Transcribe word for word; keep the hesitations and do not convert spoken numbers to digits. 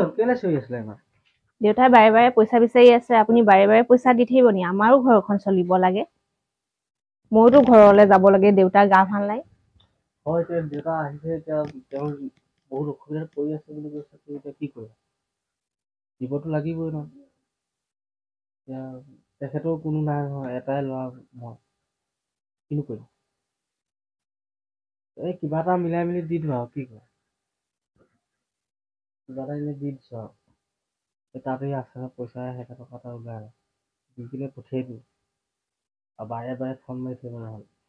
কেলে চিঞৰি আছিলে ইমান? দেউতাই বাৰে বাৰে পইচা বিচাৰি আছে, আপুনি বাৰে বাৰে পইচা দি থাকিব নি? আমাৰো ঘৰখন চলিব লাগে। মইতো ঘৰলৈ যাব লাগে, দেউতাৰ গা ভাল নাই। হয়, এতিয়া দেউতা আহিছে, এতিয়া তেওঁৰ বহুত অসুবিধাত পৰি আছে বুলি কৈছে, এতিয়া কি কৰিবা? দিবতো লাগিবই ন। এতিয়া তেখেতৰ কোনো নাই নহয়, এটাই ল'ৰা মই, কিনো কৰিম? এই কিবা এটা মিলাই মেলি দি দিবা আৰু কি কয়? কিবা এটা এনেই দি দিছো আৰু। তাতে আছে পইচা এহেজাৰ টকা এটা ওলাই দি কিনে পঠিয়াই দিওঁ। আৰু বাৰে বাৰে ফোন মাৰি থাকিব নহ'ল।